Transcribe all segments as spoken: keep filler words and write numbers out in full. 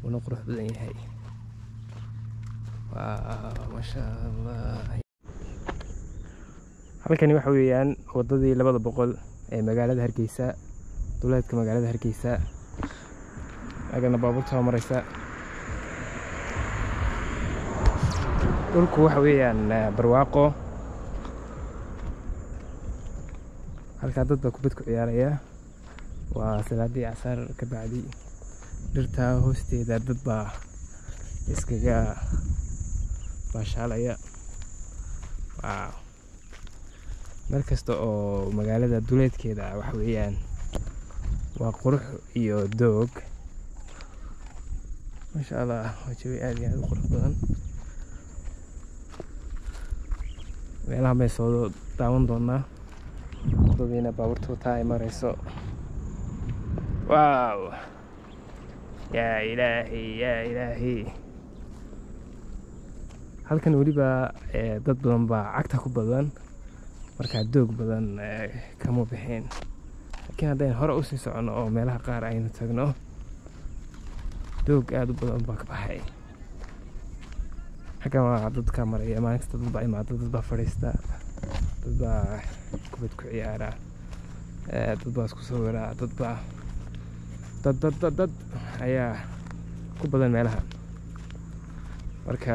ونقرح بدن يحي. ما شاء الله. halkani waxa weeyaan wadadii labada boqol ee magaalada Hargeysa, duleedka magaalada Hargeysa. agana baabuurta maraysa. dhulku waxa weeyaan barwaaqo. halka dadka kubad ku ciyaaraya waa salaadii casar ka bacdi. dhirta hoosteeda dad baa iskaga baashaalaya. waaw meel kasta oo magaalada duleedkeeda waxa weeyaan waa qurux iyo doog. ma sha Allah wajibi aad iyo aad u qurux badan. meelaha may soo daawan doonaa wadadiina baabuurta wataa ay marayso. waaw yaa ilaahi yaa ilaahi. halkan weliba dad badan baa cagta ku badan marka doog badan kama bixin. laakiin haddaan hore u sii socono oo meelaha qaar aynu tagno doog aad u badan baa ka baxay. xaggan waa dadka maraya maalin kasta dad baa imaada, dad baa fadhiista, dad baa kubad ku ciyaara, dad baa isku sawira, dad baa dad dad dad dad ayaa ku badan meelaha. marka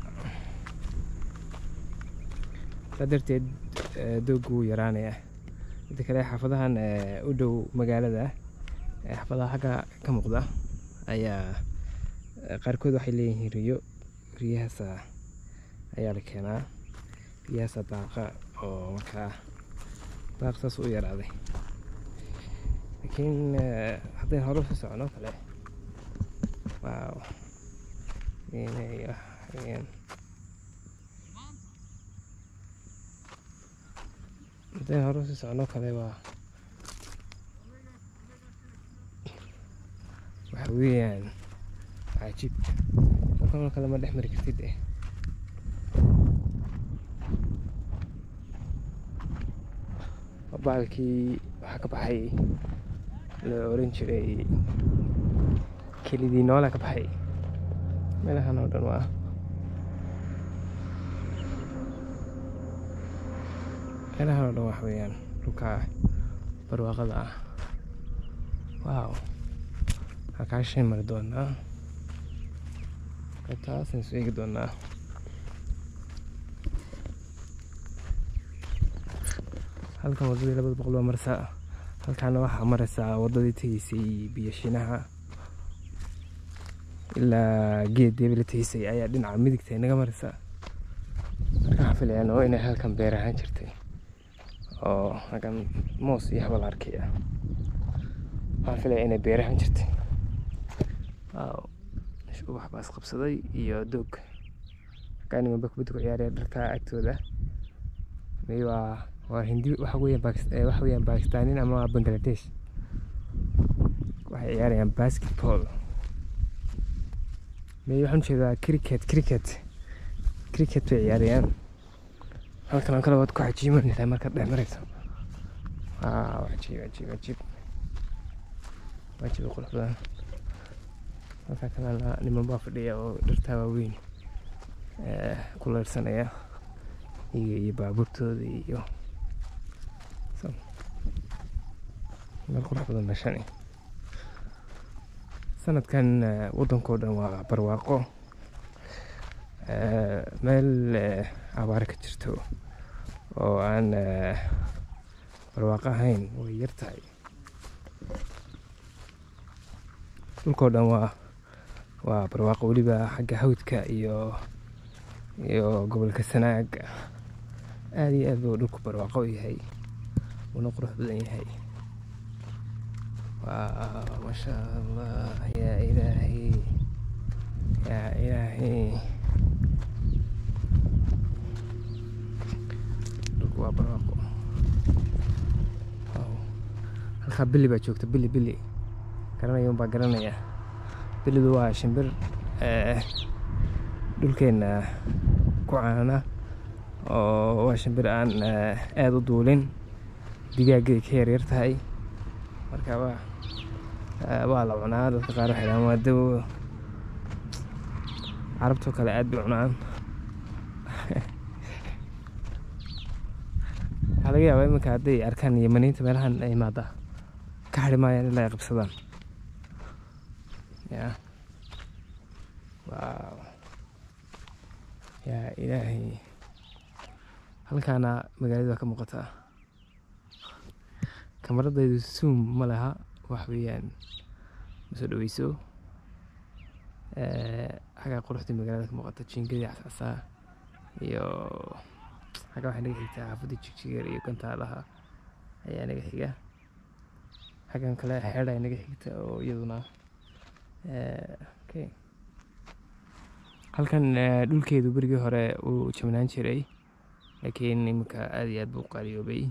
darteed dooggu wuu yaraanaya. inta kale xaafadahan u dhow magaalada, xaafadaha xagga ka muuqda ayaa qaarkood waxay leeyihiin riyo. riyahaas ayaa la keenaa, riyahaas daaqa oo markaa daaq saas u yaraaday. laakiin haddii hore u socono kale waaw inay waxayaan haddii hore u socono kale waa waxa weeyaan cajiib. halkan kale ma dhex mari kartid eh. baalkii waxaa ka baxay la oran jiray kelidii noola ka baxay. meelahan oo dhan waa meelahan oo dhan wax weeyaan dhulka barwaaqada ah. waaw halkaa shay mari doonaa, taasaan soo eegi doonaa. halkan wadadii labada boqol baa maraysaa. halkaana waxaa maraysaa wadadii tegaysay biyashinaha ilaa geed deebila tegaysay ayaa dhinaca midigta inaga maraysaa. marka waxaan filayaan oo inay halkan beer ahaan jirtay oo halkan moos iyo habal arkaya. waxaan filaya inay beer ahaan jirtay. waaw ubax baa isqabsaday iyo doog. halkaani maba kubad ku ciyaaraya dharka agtooda. may waa waa hindi waxa weeyaan Pakistan waxa weeyaan Pakistan ama Bangladesh. waxay ciyaarayaan basketball. may waxaan jeedaa cricket cricket cricket bay ciyaarayaan. halkan oo kale waad ku cajiimanaysaa markaad dhex marayso. waaw cajiib cajiib cajiib cajiib qurux badan. halka kalena niman baa fadhiya oo dhirta waaweyn ku leersanaya iyo baabuurtooda iyo meel qurux badan meeshani. sanadkan waddankoo dhan waa barwaaqo. meel abaar ka jirto oo aan barwaaqo ahayn way yar tahay. dhulkoo dhan waa waa barwaaqo. weliba xagga hawdka iyo iyo gobolka Sanaag aad iyo aad buu dhulku barwaaqo u yahay, wuuna qurux badan yahay. waaw ma sha Allah yaa ilaahi yaa ilaahi. dhulku waa barwaaqo. halkaa bili baa joogta. bili bili garanaya unbaa garanaya. bilidu waa shimbir dhulkeena ku caana oo waa shimbir aan aad u duulin. digaagay ka yaryar tahay. marka waa waa la cunaa. dadka qaar waxay dhahaan waa dawo carabtoo kale aad bay cunaan waxaa laga yaabaa iminka hadday arkaan yamaniinta meelahan ay imaada ka hadhi maayaan ilaa ay qabsadaan ya waaw yaa ilaahay halkaana magaalada ka muuqataa kamaradaydu zoom ma laha wax weeyaan ma soo dhaweyso xagga quruxda magaalada ka muuqata jiingadii cascasaa iyo xagga waxaa naga xigtaa xaafadda jigjigeer iyo gantaalaha ayaa naga xiga xaggan kale xeedha ay naga xigta oo iyaduna okay halkan dhulkeedu berigii hore uu jabnaan jiray laakiin iminka aad iyo aad buu qaaliyoobay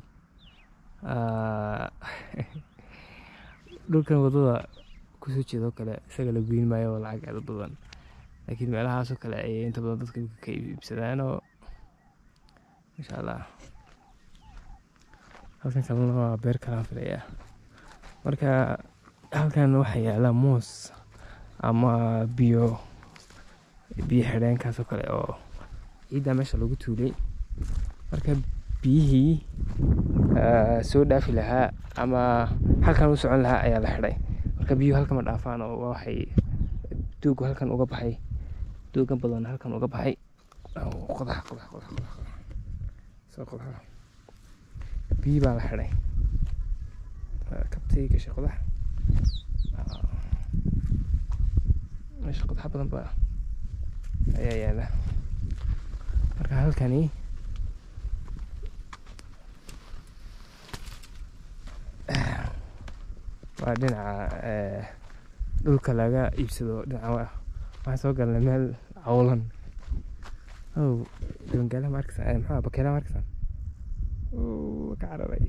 dhulkan wadada kusoo jeedoo kale isaga la goyn maayo oo lacag aad u badan laakiin meelahaasoo kale ayay inta badan dadka ka iibsadaan oo insha allah halkan kalena waa beer kalaan filaya marka halkan waxaa yaala moos ama biyo biyo xidheenkaasoo kale oo ciiddaa meesha lagu tuulay marka biyihii soo dhaafi lahaa ama halkan u socon lahaa ayaa la xidhay marka biyuhu halkan ma dhaafaan oo waxay duugu halkan uga baxay duuga badan halkan uga baxay qodax qodax qodax qodax soo qodax biyi baa la xidhay kabtay gashay qodax meesha qodax badan baa ayaa yaala marka halkani waa dhinaca dhulka laga iibsado dhinaca waxaan soo galnay meel cawlan ow doongaala ma arkaysan maxaa bakeela ma arkaysan ka cararay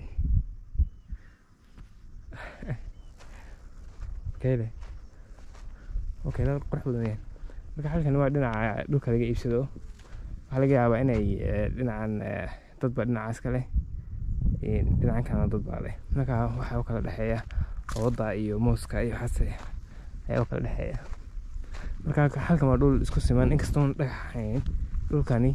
bakeele bakeelada qurux badan weyaan marka halkan waa dhinaca dhulka laga iibsado waxaa laga yaabaa inay dhinacan dadba dhinacaas kale dhinacan kalena dad baa leh marka waxaa u kala dhexeeya wadda iyo mooska iyo waxaas ayaa u kala dhexeeya marka halkan waa dhul isku siman inkastoon dhagaxayn dhulkani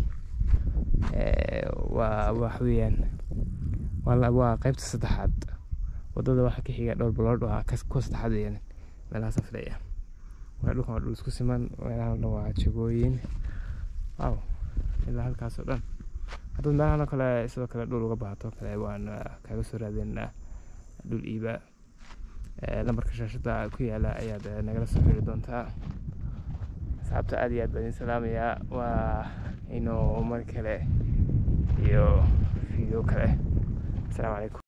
waa wax weeyaan waa qaybta saddexaad waddada waxaa ka xiga dhowr bilood waa kuwa saddexaad weeyaan meelahaas afilaya marka dhulkan waa dhul isku siman meelahan dhan waa jagooyin waaw ilaa halkaas oo dhan haddaad meelahan oo kale sidoo kale dhul uga baahato kale waan kaaga soo raadinaa dhul iiba lambarka shaashada ku yaala ayaad nagala soo xiri doontaa asxaabta aad iyo aad baan idin salaamayaa waa inuu mar kale iyo video kale asalaamu calaykum